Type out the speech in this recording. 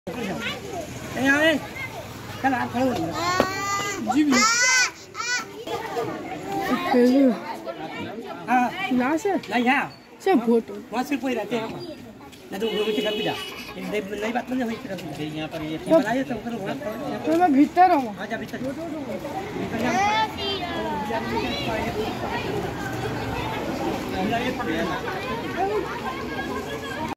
ơi, cái là khơi gì vậy? Lá se? Lá ya. Se photo. वहाँ से कोई रहते हैं ना तो वो भी कर भी जा नहीं बात नहीं हुई यहाँ पर ये बनाया तो करो तो मैं भीतर हूँ हाँ जा भीतर भीतर